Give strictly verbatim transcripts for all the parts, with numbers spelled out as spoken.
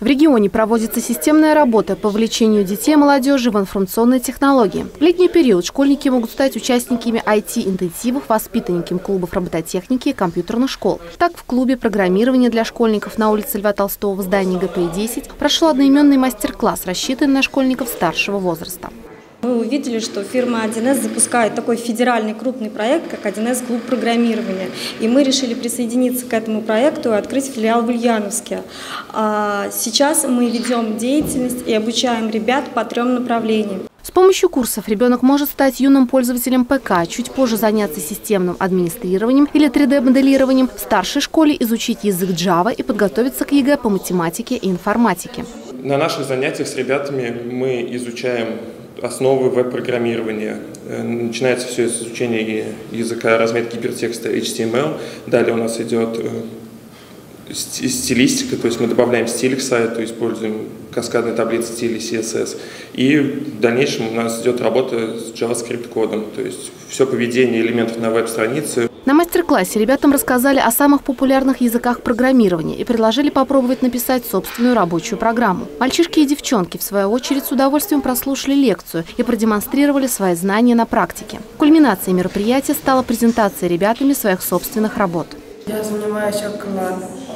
В регионе проводится системная работа по вовлечению детей и молодежи в информационные технологии. В летний период школьники могут стать участниками ай ти-интенсивов, воспитанниками клубов робототехники и компьютерных школ. Так, в клубе программирования для школьников на улице Льва Толстого в здании гэ пэ и десять прошел одноименный мастер-класс, рассчитанный на школьников старшего возраста. Мы увидели, что фирма один эс запускает такой федеральный крупный проект, как один эс клуб программирования. И мы решили присоединиться к этому проекту и открыть филиал в Ульяновске. Сейчас мы ведем деятельность и обучаем ребят по трем направлениям. С помощью курсов ребенок может стать юным пользователем пэ ка, чуть позже заняться системным администрированием или три дэ моделированием, в старшей школе изучить язык джава и подготовиться к е гэ по математике и информатике. На наших занятиях с ребятами мы изучаем основы веб-программирования. Начинается все с изучения языка разметки гипертекста эйч ти эм эл. Далее у нас идет стилистика, то есть мы добавляем стиль к сайту, используем каскадные таблицы стилей си эс эс. И в дальнейшем у нас идет работа с JavaScript-кодом, то есть все поведение элементов на веб-странице. На мастер-классе ребятам рассказали о самых популярных языках программирования и предложили попробовать написать собственную рабочую программу. Мальчишки и девчонки, в свою очередь, с удовольствием прослушали лекцию и продемонстрировали свои знания на практике. Кульминацией мероприятия стала презентация ребятами своих собственных работ. Я занимаюсь около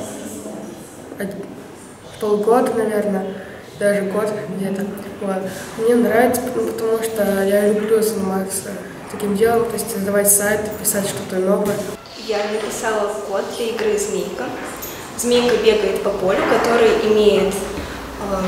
полгода, наверное, даже год где-то. Вот. Мне нравится, потому что я люблю заниматься таким делом, то есть создавать сайт, писать что-то новое. Я написала код для игры «Змейка». Змейка бегает по полю, который имеет э,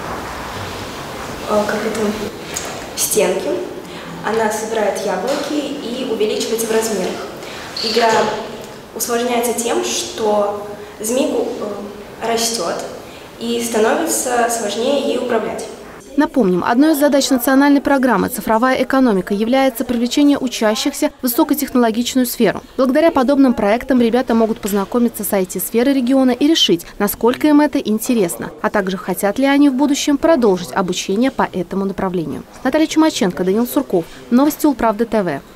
э, как это, стенки. Она собирает яблоки и увеличивается в размерах. Игра усложняется тем, что змейку э, растет и становится сложнее ей управлять. Напомним, одной из задач национальной программы «Цифровая экономика» является привлечение учащихся в высокотехнологичную сферу. Благодаря подобным проектам ребята могут познакомиться с ай ти-сферой региона и решить, насколько им это интересно, а также хотят ли они в будущем продолжить обучение по этому направлению. Наталья Чумаченко, Даниил Сурков. Новости Улправды тэ вэ.